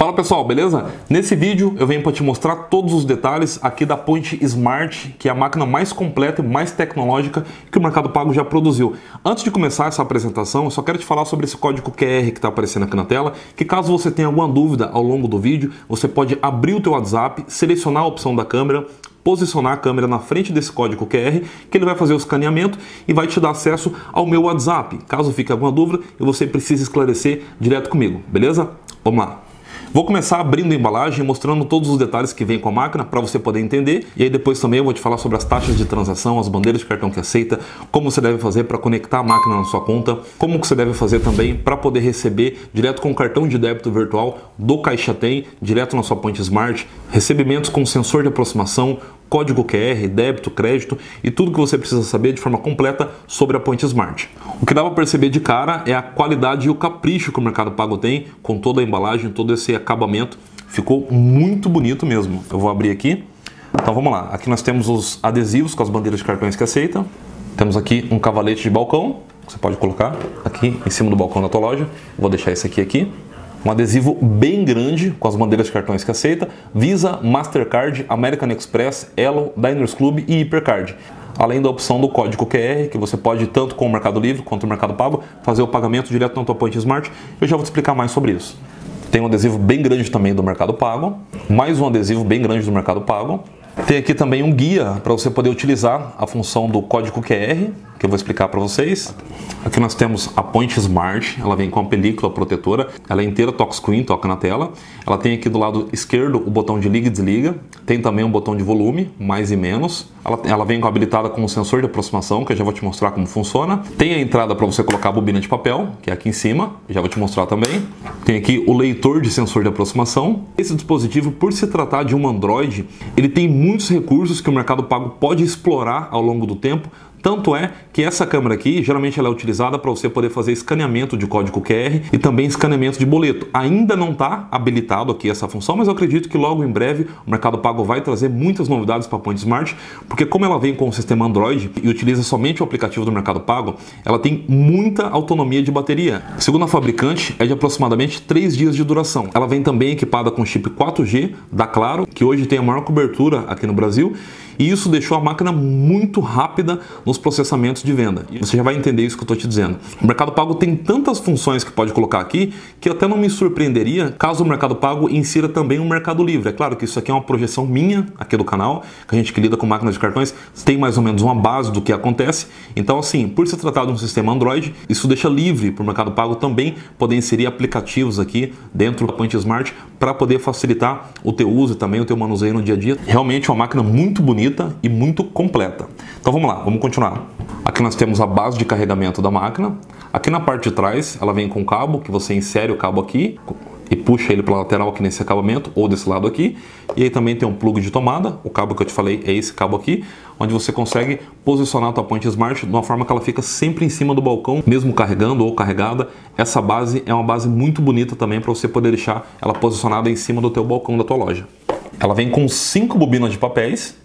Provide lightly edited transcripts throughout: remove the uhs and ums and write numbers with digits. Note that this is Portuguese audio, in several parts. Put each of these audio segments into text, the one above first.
Fala pessoal, beleza? Nesse vídeo eu venho para te mostrar todos os detalhes aqui da Point Smart, que é a máquina mais completa e mais tecnológica que o Mercado Pago já produziu. Antes de começar essa apresentação, eu só quero te falar sobre esse código QR que está aparecendo aqui na tela, que caso você tenha alguma dúvida ao longo do vídeo, você pode abrir o teu WhatsApp, selecionar a opção da câmera, posicionar a câmera na frente desse código QR, que ele vai fazer o escaneamento e vai te dar acesso ao meu WhatsApp. Caso fique alguma dúvida e você precise esclarecer direto comigo, beleza? Vamos lá! Vou começar abrindo a embalagem, mostrando todos os detalhes que vem com a máquina para você poder entender. E aí depois também eu vou te falar sobre as taxas de transação, as bandeiras de cartão que aceita, como você deve fazer para conectar a máquina na sua conta, como que você deve fazer também para poder receber direto com o cartão de débito virtual do Caixa Tem, direto na sua Point Smart, recebimentos com sensor de aproximação, código QR, débito, crédito e tudo que você precisa saber de forma completa sobre a Point Smart. O que dá para perceber de cara é a qualidade e o capricho que o Mercado Pago tem com toda a embalagem, todo esse acabamento. Ficou muito bonito mesmo. Eu vou abrir aqui. Então vamos lá. Aqui nós temos os adesivos com as bandeiras de cartões que aceitam. Temos aqui um cavalete de balcão. Você pode colocar aqui em cima do balcão da tua loja. Vou deixar esse aqui. Um adesivo bem grande com as bandeiras de cartões que aceita, Visa, Mastercard, American Express, Elo, Diners Club e Hipercard. Além da opção do código QR, que você pode, tanto com o Mercado Livre quanto o Mercado Pago, fazer o pagamento direto na tua Point Smart. Eu já vou te explicar mais sobre isso. Tem um adesivo bem grande também do Mercado Pago, mais um adesivo bem grande do Mercado Pago. Tem aqui também um guia para você poder utilizar a função do código QR, que eu vou explicar para vocês. Aqui nós temos a Point Smart, ela vem com a película protetora, ela é inteira touchscreen, toca na tela. Ela tem aqui do lado esquerdo o botão de liga e desliga, tem também um botão de volume, mais e menos. Ela vem habilitada com um sensor de aproximação, que eu já vou te mostrar como funciona. Tem a entrada para você colocar a bobina de papel, que é aqui em cima, já vou te mostrar também. Tem aqui o leitor de sensor de aproximação. Esse dispositivo, por se tratar de um Android, ele tem muitos recursos que o Mercado Pago pode explorar ao longo do tempo. Tanto é que essa câmera aqui, geralmente ela é utilizada para você poder fazer escaneamento de código QR e também escaneamento de boleto. Ainda não está habilitado aqui essa função, mas eu acredito que logo em breve o Mercado Pago vai trazer muitas novidades para a Point Smart, porque como ela vem com o sistema Android e utiliza somente o aplicativo do Mercado Pago, ela tem muita autonomia de bateria. Segundo a fabricante, é de aproximadamente 3 dias de duração. Ela vem também equipada com chip 4G da Claro, que hoje tem a maior cobertura aqui no Brasil, e isso deixou a máquina muito rápida nos processamentos de venda. E você já vai entender isso que eu estou te dizendo. O Mercado Pago tem tantas funções que pode colocar aqui que até não me surpreenderia caso o Mercado Pago insira também o Mercado Livre. É claro que isso aqui é uma projeção minha aqui do canal, que a gente que lida com máquinas de cartões tem mais ou menos uma base do que acontece. Então assim, por se tratar de um sistema Android, isso deixa livre para o Mercado Pago também poder inserir aplicativos aqui dentro da Point Smart para poder facilitar o teu uso e também o teu manuseio no dia a dia. Realmente é uma máquina muito bonita e muito completa. Então vamos lá, vamos continuar. Aqui nós temos a base de carregamento da máquina. Aqui na parte de trás ela vem com um cabo que você insere o cabo aqui e puxa ele para a lateral aqui nesse acabamento ou desse lado aqui. E aí também tem um plug de tomada. O cabo que eu te falei é esse cabo aqui, onde você consegue posicionar a tua Point Smart de uma forma que ela fica sempre em cima do balcão, mesmo carregando ou carregada. Essa base é uma base muito bonita também para você poder deixar ela posicionada em cima do teu balcão da tua loja. Ela vem com 5 bobinas de papéis.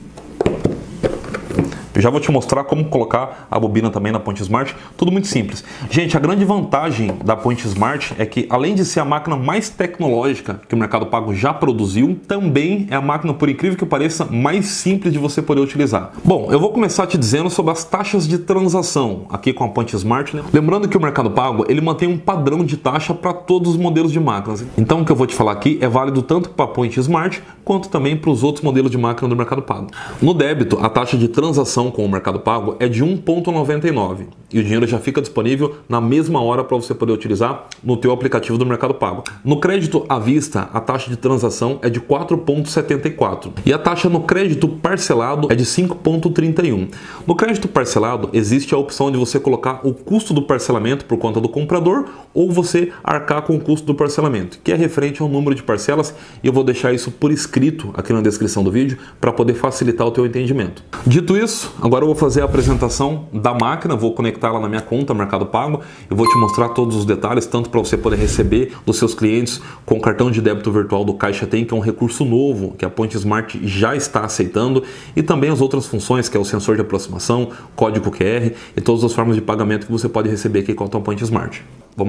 Eu já vou te mostrar como colocar a bobina também na Point Smart, tudo muito simples. Gente, a grande vantagem da Point Smart é que, além de ser a máquina mais tecnológica que o Mercado Pago já produziu, também é a máquina, por incrível que pareça, mais simples de você poder utilizar. Bom, eu vou começar te dizendo sobre as taxas de transação aqui com a Point Smart, né? Lembrando que o Mercado Pago, ele mantém um padrão de taxa para todos os modelos de máquinas. Então, o que eu vou te falar aqui é válido tanto para a Point Smart, quanto também para os outros modelos de máquina do Mercado Pago. No débito, a taxa de transação com o Mercado Pago é de 1,99 e o dinheiro já fica disponível na mesma hora para você poder utilizar no teu aplicativo do Mercado Pago. No crédito à vista, a taxa de transação é de 4,74 e a taxa no crédito parcelado é de 5,31. No crédito parcelado existe a opção de você colocar o custo do parcelamento por conta do comprador ou você arcar com o custo do parcelamento, que é referente ao número de parcelas, e eu vou deixar isso por escrito aqui na descrição do vídeo para poder facilitar o teu entendimento. Dito isso, agora eu vou fazer a apresentação da máquina, vou conectar ela na minha conta Mercado Pago, eu vou te mostrar todos os detalhes, tanto para você poder receber dos seus clientes com o cartão de débito virtual do Caixa Tem, que é um recurso novo que a Point Smart já está aceitando, e também as outras funções, que é o sensor de aproximação, código QR e todas as formas de pagamento que você pode receber aqui com a tua Point Smart. Vamos lá.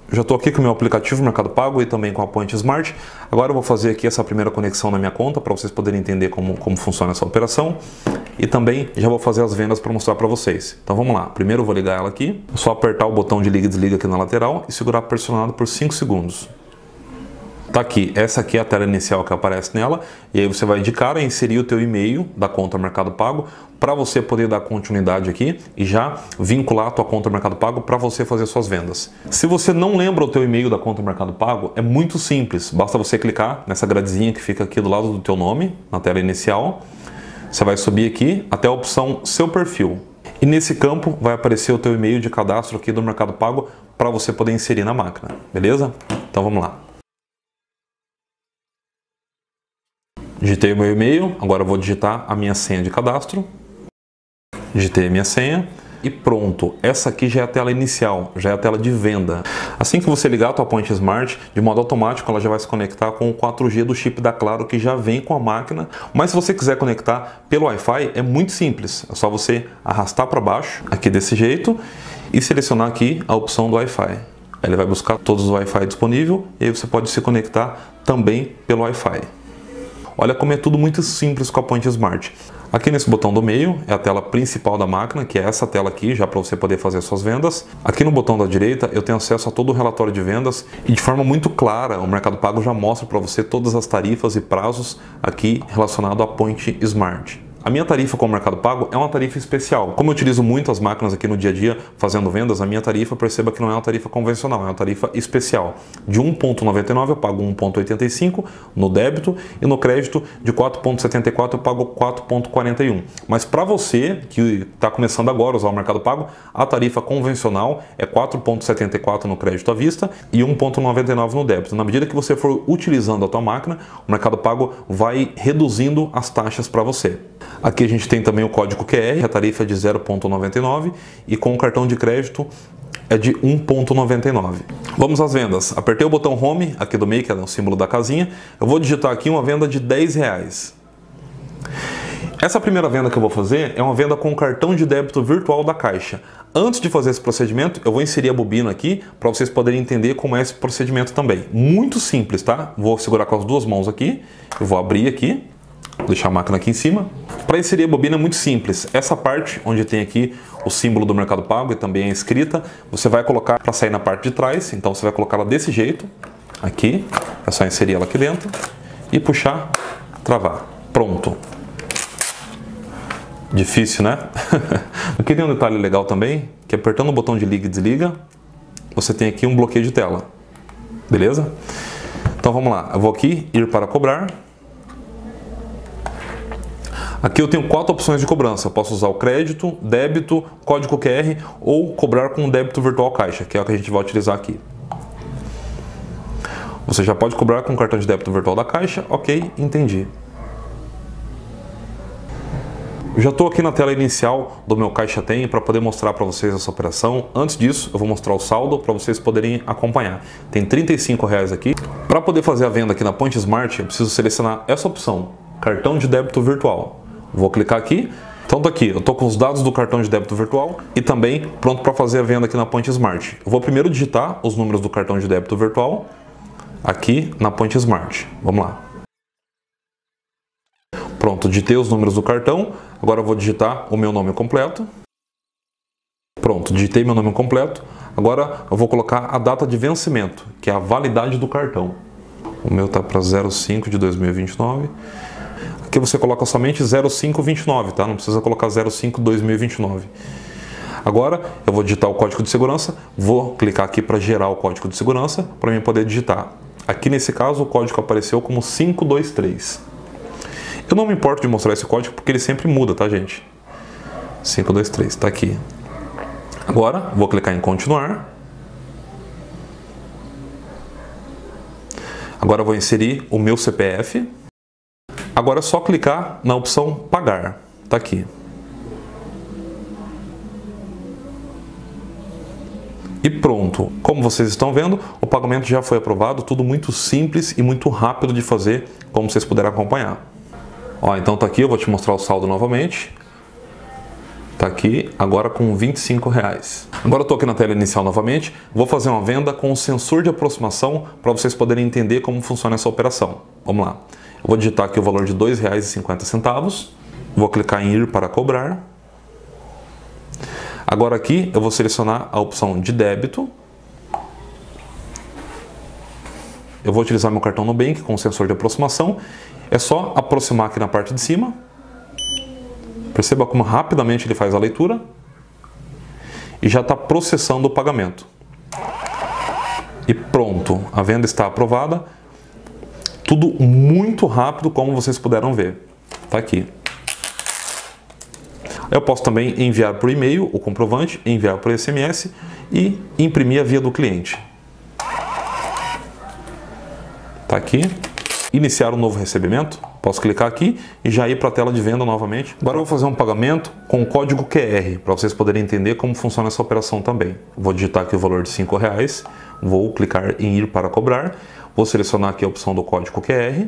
Já estou aqui com o meu aplicativo Mercado Pago e também com a Point Smart. Agora eu vou fazer aqui essa primeira conexão na minha conta para vocês poderem entender como funciona essa operação. E também já vou fazer as vendas para mostrar para vocês. Então vamos lá. Primeiro eu vou ligar ela aqui. É só apertar o botão de liga e desliga aqui na lateral e segurar pressionado por 5 segundos. Tá aqui, essa aqui é a tela inicial que aparece nela, e aí você vai de cara inserir o teu e-mail da conta Mercado Pago para você poder dar continuidade aqui e já vincular a tua conta Mercado Pago para você fazer suas vendas. Se você não lembra o teu e-mail da conta Mercado Pago, é muito simples, basta você clicar nessa gradezinha que fica aqui do lado do teu nome, na tela inicial. Você vai subir aqui até a opção Seu Perfil. E nesse campo vai aparecer o teu e-mail de cadastro aqui do Mercado Pago para você poder inserir na máquina, beleza? Então vamos lá. Digitei o meu e-mail, agora eu vou digitar a minha senha de cadastro. Digitei a minha senha e pronto. Essa aqui já é a tela inicial, já é a tela de venda. Assim que você ligar a tua Point Smart, de modo automático ela já vai se conectar com o 4G do chip da Claro que já vem com a máquina. Mas se você quiser conectar pelo Wi-Fi, é muito simples. É só você arrastar para baixo, aqui desse jeito, e selecionar aqui a opção do Wi-Fi. Ele vai buscar todos os Wi-Fi disponíveis e aí você pode se conectar também pelo Wi-Fi. Olha como é tudo muito simples com a Point Smart. Aqui nesse botão do meio é a tela principal da máquina, que é essa tela aqui, já para você poder fazer suas vendas. Aqui no botão da direita eu tenho acesso a todo o relatório de vendas e de forma muito clara o Mercado Pago já mostra para você todas as tarifas e prazos aqui relacionado à Point Smart. A minha tarifa com o Mercado Pago é uma tarifa especial. Como eu utilizo muito as máquinas aqui no dia a dia fazendo vendas, a minha tarifa, perceba que não é uma tarifa convencional, é uma tarifa especial. De 1,99 eu pago 1,85 no débito e no crédito de 4,74 eu pago 4,41. Mas para você que está começando agora a usar o Mercado Pago, a tarifa convencional é 4,74 no crédito à vista e 1,99 no débito. Na medida que você for utilizando a tua máquina, o Mercado Pago vai reduzindo as taxas para você. Aqui a gente tem também o código QR, a tarifa é de 0,99 e com o cartão de crédito é de 1,99. Vamos às vendas. Apertei o botão Home aqui do meio, que é o símbolo da casinha. Eu vou digitar aqui uma venda de R$10. Essa primeira venda que eu vou fazer é uma venda com o cartão de débito virtual da Caixa. Antes de fazer esse procedimento, eu vou inserir a bobina aqui para vocês poderem entender como é esse procedimento também. Muito simples, tá? Vou segurar com as duas mãos aqui, eu vou abrir aqui. Vou deixar a máquina aqui em cima. Para inserir a bobina é muito simples. Essa parte onde tem aqui o símbolo do Mercado Pago e também a escrita, você vai colocar para sair na parte de trás. Então você vai colocar ela desse jeito, aqui. É só inserir ela aqui dentro e puxar, travar. Pronto. Difícil, né? Aqui tem um detalhe legal também, que apertando o botão de liga e desliga, você tem aqui um bloqueio de tela. Beleza? Então vamos lá. Eu vou aqui, ir para cobrar. Aqui eu tenho 4 opções de cobrança. Eu posso usar o crédito, débito, código QR ou cobrar com débito virtual Caixa, que é o que a gente vai utilizar aqui. Você já pode cobrar com o cartão de débito virtual da Caixa. Ok, entendi. Eu já estou aqui na tela inicial do meu Caixa Tem para poder mostrar para vocês essa operação. Antes disso, eu vou mostrar o saldo para vocês poderem acompanhar. Tem R$35 aqui. Para poder fazer a venda aqui na Point Smart, eu preciso selecionar essa opção, cartão de débito virtual. Vou clicar aqui. Então tá aqui, eu estou com os dados do cartão de débito virtual e também pronto para fazer a venda aqui na Point Smart. Eu vou primeiro digitar os números do cartão de débito virtual aqui na Point Smart. Vamos lá. Pronto, digitei os números do cartão. Agora eu vou digitar o meu nome completo. Pronto, digitei meu nome completo. Agora eu vou colocar a data de vencimento, que é a validade do cartão. O meu tá para 05 de 2029. Aqui você coloca somente 0529, tá? Não precisa colocar 05 2029. Agora eu vou digitar o código de segurança. Vou clicar aqui para gerar o código de segurança para mim poder digitar. Aqui nesse caso o código apareceu como 523. Eu não me importo de mostrar esse código porque ele sempre muda, tá, gente? 523, tá aqui. Agora vou clicar em continuar. Agora eu vou inserir o meu CPF. Agora é só clicar na opção pagar. Tá aqui. E pronto. Como vocês estão vendo, o pagamento já foi aprovado. Tudo muito simples e muito rápido de fazer, como vocês puderam acompanhar. Ó, então tá aqui, eu vou te mostrar o saldo novamente. Tá aqui, agora com R$25. Agora eu tô aqui na tela inicial novamente, vou fazer uma venda com o sensor de aproximação para vocês poderem entender como funciona essa operação. Vamos lá. Eu vou digitar aqui o valor de R$2,50, vou clicar em ir para cobrar. Agora aqui eu vou selecionar a opção de débito. Eu vou utilizar meu cartão Nubank com o sensor de aproximação. É só aproximar aqui na parte de cima. Perceba como rapidamente ele faz a leitura. E já está processando o pagamento. E pronto, a venda está aprovada. Tudo muito rápido, como vocês puderam ver. Está aqui. Eu posso também enviar por e-mail o comprovante, enviar por SMS e imprimir a via do cliente. Está aqui. Iniciar um novo recebimento. Posso clicar aqui e já ir para a tela de venda novamente. Agora eu vou fazer um pagamento com o código QR, para vocês poderem entender como funciona essa operação também. Vou digitar aqui o valor de R$5, vou clicar em ir para cobrar, vou selecionar aqui a opção do código QR.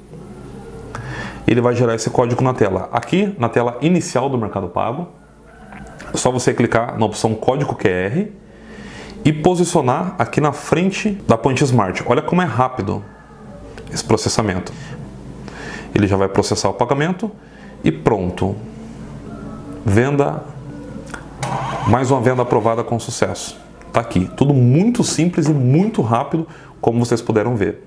Ele vai gerar esse código na tela. Aqui, na tela inicial do Mercado Pago, é só você clicar na opção código QR e posicionar aqui na frente da Point Smart. Olha como é rápido esse processamento. Ele já vai processar o pagamento e pronto. Venda, mais uma venda aprovada com sucesso. Tá aqui, tudo muito simples e muito rápido, como vocês puderam ver.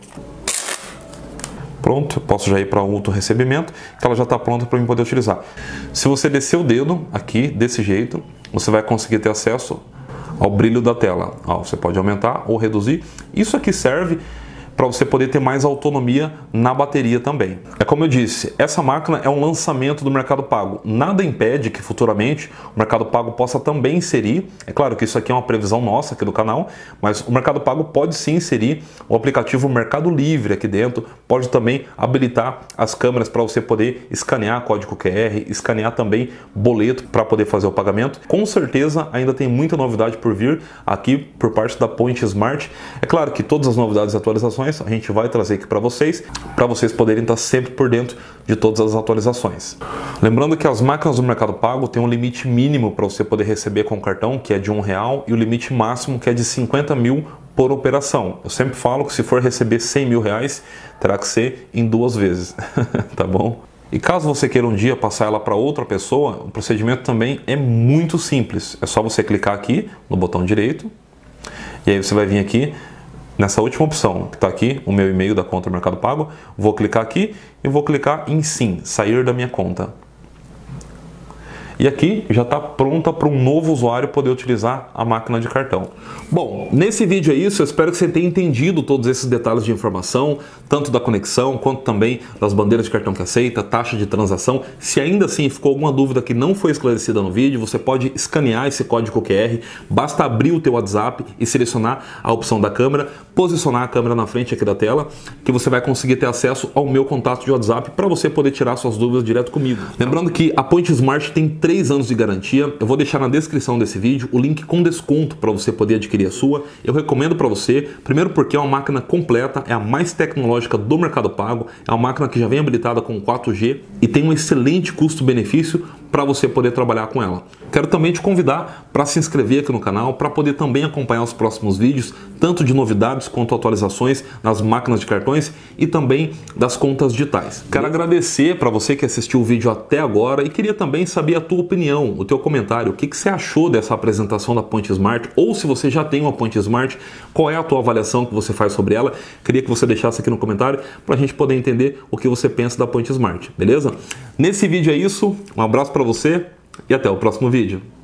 Pronto, eu posso já ir para outro recebimento, que ela já está pronta para eu poder utilizar. Se você descer o dedo aqui, desse jeito, você vai conseguir ter acesso ao brilho da tela. Ó, você pode aumentar ou reduzir. Isso aqui serve para você poder ter mais autonomia na bateria também. É como eu disse, essa máquina é um lançamento do Mercado Pago. Nada impede que futuramente o Mercado Pago possa também inserir, é claro que isso aqui é uma previsão nossa aqui do canal, mas o Mercado Pago pode sim inserir o aplicativo Mercado Livre aqui dentro, pode também habilitar as câmeras para você poder escanear código QR, escanear também boleto para poder fazer o pagamento. Com certeza ainda tem muita novidade por vir aqui por parte da Point Smart. É claro que todas as novidades e atualizações a gente vai trazer aqui para vocês poderem estar sempre por dentro de todas as atualizações. Lembrando que as máquinas do Mercado Pago têm um limite mínimo para você poder receber com o cartão, que é de R$1, e o limite máximo, que é de 50 mil por operação. Eu sempre falo que se for receber 100 mil reais, terá que ser em 2 vezes, tá bom? E caso você queira um dia passar ela para outra pessoa, o procedimento também é muito simples. É só você clicar aqui no botão direito, e aí você vai vir aqui nessa última opção, que está aqui, o meu e-mail da conta do Mercado Pago, vou clicar aqui e vou clicar em sim, sair da minha conta. E aqui já está pronta para um novo usuário poder utilizar a máquina de cartão. Bom, nesse vídeo é isso, eu espero que você tenha entendido todos esses detalhes de informação, tanto da conexão, quanto também das bandeiras de cartão que aceita, taxa de transação. Se ainda assim ficou alguma dúvida que não foi esclarecida no vídeo, você pode escanear esse código QR, basta abrir o teu WhatsApp e selecionar a opção da câmera, posicionar a câmera na frente aqui da tela, que você vai conseguir ter acesso ao meu contato de WhatsApp para você poder tirar suas dúvidas direto comigo. Lembrando que a Point Smart tem 3 anos de garantia. Eu vou deixar na descrição desse vídeo o link com desconto para você poder adquirir a sua. Eu recomendo para você, primeiro porque é uma máquina completa, é a mais tecnológica do Mercado Pago, é uma máquina que já vem habilitada com 4G e tem um excelente custo-benefício para você poder trabalhar com ela. Quero também te convidar para se inscrever aqui no canal, para poder também acompanhar os próximos vídeos, tanto de novidades quanto atualizações nas máquinas de cartões e também das contas digitais. Quero agradecer para você que assistiu o vídeo até agora e queria também saber a tua opinião, o teu comentário, o que você achou dessa apresentação da Point Smart, ou se você já tem uma Point Smart, qual é a tua avaliação que você faz sobre ela. Queria que você deixasse aqui no comentário para a gente poder entender o que você pensa da Point Smart, beleza? Nesse vídeo é isso, um abraço para você e até o próximo vídeo.